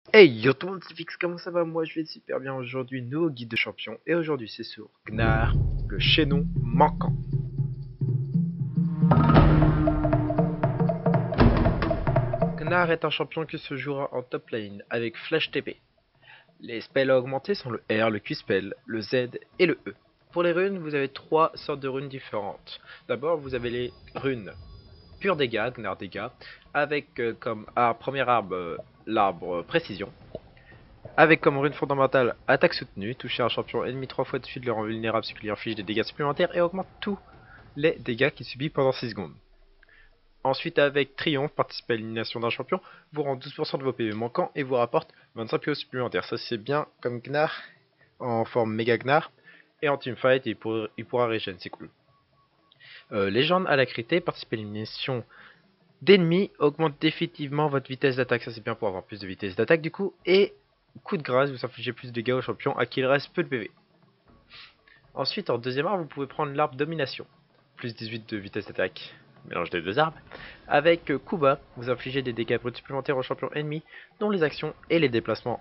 Hey yo tout le monde, c'est Fix, comment ça va? Moi je vais super bien aujourd'hui, nouveau guide de champion, et aujourd'hui c'est sur Gnar, le chaînon manquant. Gnar est un champion qui se jouera en top lane avec Flash TP. Les spells à augmenter sont le R, le Q-spell, le Z et le E. Pour les runes, vous avez trois sortes de runes différentes. D'abord vous avez les runes pur dégâts, Gnar dégâts, avec comme premier arbre l'arbre précision. Avec comme rune fondamentale attaque soutenue, toucher un champion ennemi 3 fois de suite, le rend vulnérable ce qui lui inflige des dégâts supplémentaires et augmente tous les dégâts qu'il subit pendant 6 secondes. Ensuite avec triomphe, participer à l'élimination d'un champion, vous rend 12% de vos PV manquants et vous rapporte 25 PO supplémentaires. Ça c'est bien comme Gnar, en forme méga Gnar, et en teamfight il pourra régène, c'est cool. Légende à la critée, participer à l'élimination d'ennemis, augmente définitivement votre vitesse d'attaque, ça c'est bien pour avoir plus de vitesse d'attaque du coup, et coup de grâce, vous infligez plus de dégâts au champion à qui il reste peu de PV. Ensuite, en deuxième arbre, vous pouvez prendre l'arbre domination, plus 18 de vitesse d'attaque, mélange des deux arbres. Avec Kuba, vous infligez des dégâts bruts supplémentaires aux champions ennemis dont les actions et les déplacements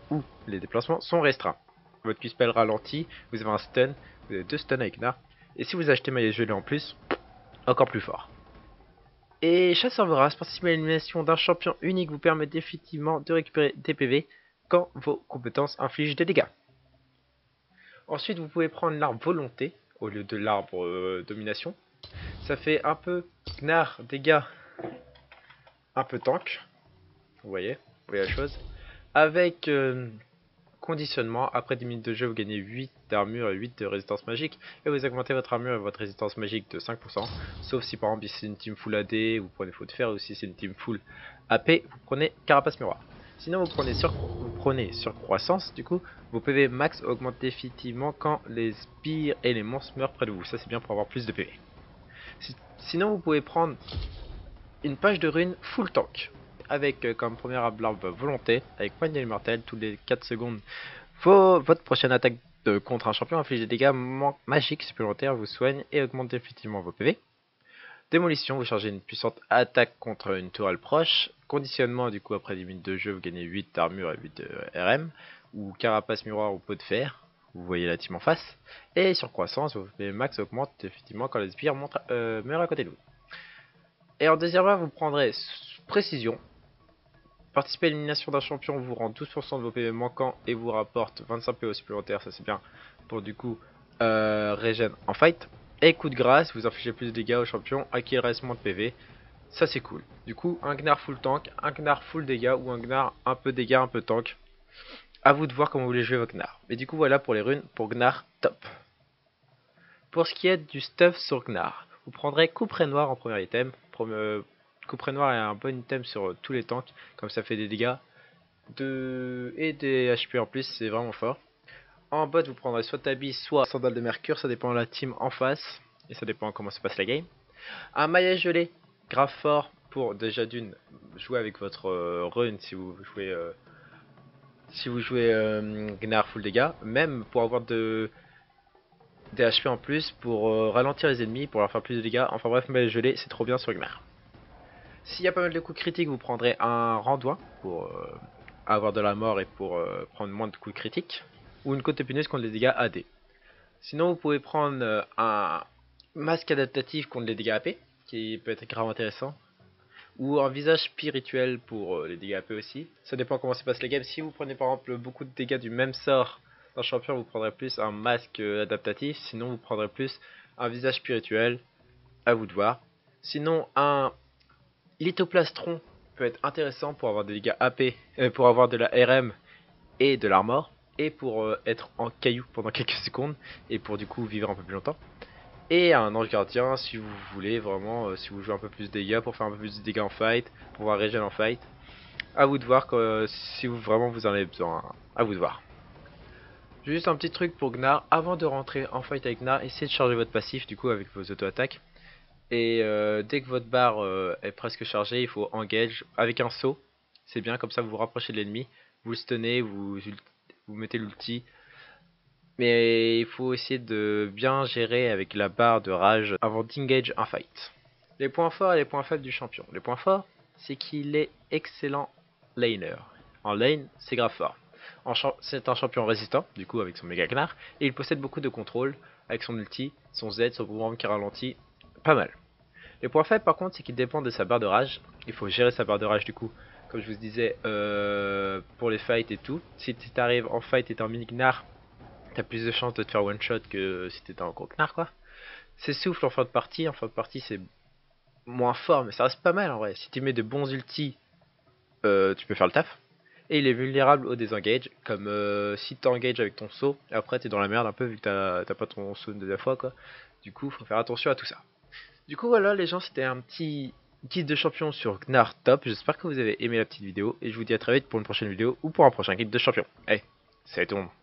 sont restreints. Votre Q-spell ralentit, vous avez un stun, vous avez deux stuns avec Gnar, et si vous achetez maillet gelé en plus, encore plus fort. Et chasseur vorace, participer à l'élimination d'un champion unique vous permet définitivement de récupérer des PV quand vos compétences infligent des dégâts. Ensuite, vous pouvez prendre l'arbre volonté au lieu de l'arbre domination. Ça fait un peu Gnar dégâts, un peu tank. Vous voyez la chose. Avec conditionnement, après 10 minutes de jeu, vous gagnez 8 d'armure et 8 de résistance magique. Et vous augmentez votre armure et votre résistance magique de 5%. Sauf si par exemple c'est une team full AD, vous prenez faux de fer. Ou si c'est une team full AP, vous prenez carapace miroir. Sinon vous prenez surcroissance, du coup, vos PV max augmentent définitivement quand les spires et les monstres meurent près de vous. Ça c'est bien pour avoir plus de PV. Sinon vous pouvez prendre une page de runes full tank. Avec comme première arbre volonté, avec poignée mortelle, tous les 4 secondes. Votre prochaine attaque contre un champion inflige des dégâts magiques supplémentaires, vous soigne et augmente définitivement vos PV. Démolition, vous chargez une puissante attaque contre une tourelle proche. Conditionnement, du coup, après 10 minutes de jeu, vous gagnez 8 d'armure et 8 de RM. Ou carapace miroir ou peau de fer. Vous voyez la team en face. Et sur croissance, vos PV max augmentent effectivement quand les spires meurent à côté de vous. Et en deuxième rang, vous prendrez précision. Participer à l'élimination d'un champion vous rend 12% de vos PV manquants et vous rapporte 25 PO supplémentaires. Ça c'est bien pour du coup régène en fight. Et coup de grâce, vous infligez plus de dégâts au champion à qui il reste moins de PV. Ça c'est cool. Du coup, un Gnar full tank, un Gnar full dégâts ou un Gnar un peu dégâts, un peu tank. A vous de voir comment vous voulez jouer votre Gnar. Mais du coup, voilà pour les runes pour Gnar top. Pour ce qui est du stuff sur Gnar, vous prendrez couperet noir en premier item. Couperet noir est un bon item sur tous les tanks, comme ça fait des dégâts et des HP en plus, c'est vraiment fort. En bot, vous prendrez soit Tabi, soit Sandale de Mercure, ça dépend de la team en face, et ça dépend comment se passe la game. Un maillet gelé, grave fort pour déjà d'une jouer avec votre rune si vous jouez Gnar full dégâts, même pour avoir des HP en plus pour ralentir les ennemis, pour leur faire plus de dégâts. Enfin bref, maillet gelé, c'est trop bien sur Gnar. S'il y a pas mal de coups critiques, vous prendrez un Randoin pour avoir de la mort et pour prendre moins de coups critiques, ou une côte épineuse contre les dégâts AD. Sinon, vous pouvez prendre un masque adaptatif contre les dégâts AP, qui peut être grave intéressant, ou un visage spirituel pour les dégâts AP aussi. Ça dépend comment se passe la game. Si vous prenez par exemple beaucoup de dégâts du même sort d'un champion, vous prendrez plus un masque adaptatif, sinon vous prendrez plus un visage spirituel, à vous de voir. Sinon, un lithoplastron peut être intéressant pour avoir des dégâts AP, pour avoir de la RM et de l'armor, et pour être en caillou pendant quelques secondes, et pour du coup vivre un peu plus longtemps. Et un ange gardien si vous voulez vraiment, si vous jouez un peu plus de dégâts, pour faire un peu plus de dégâts en fight, pour pouvoir régénérer en fight. À vous de voir si vous vraiment vous en avez besoin, à vous de voir. Juste un petit truc pour Gnar, avant de rentrer en fight avec Gnar, essayez de charger votre passif du coup avec vos auto-attaques. Et dès que votre barre est presque chargée, il faut engage avec un saut. C'est bien, comme ça vous vous rapprochez de l'ennemi, vous le stunnez, vous mettez l'ulti. Mais il faut essayer de bien gérer avec la barre de rage avant d'engage un fight. Les points forts et les points faibles du champion. Les points forts, c'est qu'il est excellent laner. En lane, c'est grave fort. C'est un champion résistant, du coup avec son méga Gnar, et il possède beaucoup de contrôle avec son ulti, son Z, son boomerang qui ralentit, pas mal. Les points faibles par contre, c'est qu'il dépend de sa barre de rage. Il faut gérer sa barre de rage du coup, comme je vous disais, pour les fights et tout. Si tu arrives en fight et t'es en mini Gnar, t'as plus de chances de te faire one shot que si t'étais en gros Gnar quoi. C'est souffle en fin de partie c'est moins fort, mais ça reste pas mal en vrai. Si tu mets de bons ultis, tu peux faire le taf. Et il est vulnérable au désengage, comme si tu engages avec ton saut, et après t'es dans la merde un peu vu que t'as pas ton saut une deuxième fois quoi. Du coup, faut faire attention à tout ça. Du coup voilà les gens, c'était un petit guide de champion sur Gnar Top. J'espère que vous avez aimé la petite vidéo, et je vous dis à très vite pour une prochaine vidéo ou pour un prochain guide de champion. Allez, salut tout le monde.